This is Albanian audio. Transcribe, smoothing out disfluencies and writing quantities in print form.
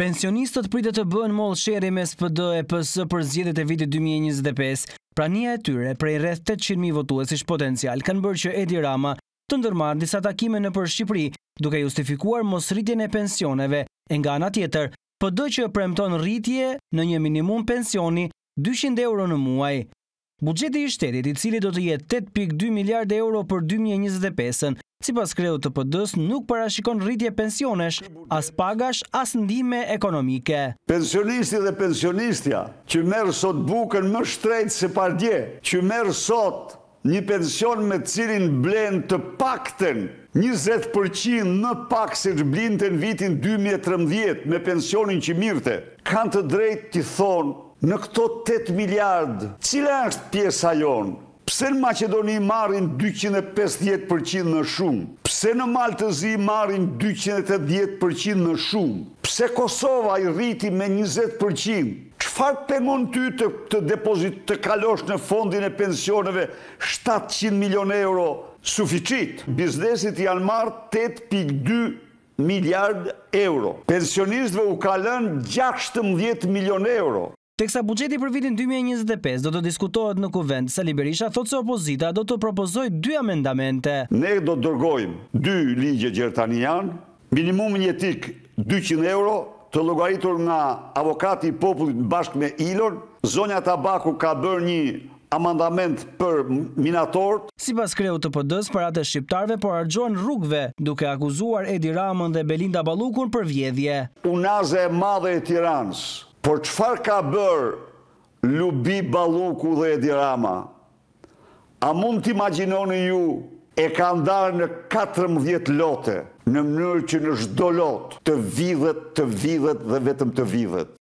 Pensionistët pritet të bëhen mollsheri me SPD e PS për zgjedhjet e vitit 2025. Prania e tyre prej rreth 800.000 votuesish potencial kanë bërë që Edi Rama të ndërmarrë disa takime nëpër Shqipëri, duke justifikuar mosrritjen e pensioneve. E nga ana tjetër, PD që premton rritje në një minimum pensioni 200 euro në muaj. Buxheti i shtetit, i cili do të jetë 8.2 miliardë euro për 2025-ën, sipas kreut të PD-s nuk parashikon rritje pensionesh, as pagash, as ndihme ekonomike. Pensionisti dhe pensionistja që merr sot bukën më shtrejt se pardje, që merr sot një pension me cilin blen të pakten 20% më pak se që blinte në vitin 2013 me pensionin që mirte, kanë të drejtë të thonë në këto 8 miliardë, cila është pjesa jonë? Pse në Maqedoni marrin 250% më shumë? Pse në Maltëzi marrin 280% më shumë? Pse Kosova i rriti me 20%? Çfarë pengon ty të kalosh në fondin e pensioneve 700 milion euro suficit? Biznesit janë marrë 8.2 miliardë euro. Pensionistëve u ka lënë 16 milion euro. Teksa buxheti për vitin 2025 do të diskutohet në kuvent, Sali Berisha thotë se opozita do të propozojë 2 amendamente. Ne do të dërgojmë 2 ligje gjertanian, minimumin jetik 200 euro, të llogaritur nga avokati i popullit bashkë me Ilon. Zonja Tabaku ka bërë një amandament për minatorët. Sipas kreut të PD-s, paratë e shqiptarëve po harxhohen rrugëve, duke akuzuar Edi Ramën dhe Belinda Ballukun për vjedhje. Unaze e madhe e Tiranës. Por çfarë ka bërë Lubi Balluku dhe Edi Rama? A mund t'imagjinoni ju e ka ndarë në 14 lote, në mënyrë që në çdo lot të vidhet dhe vetëm të vidhet.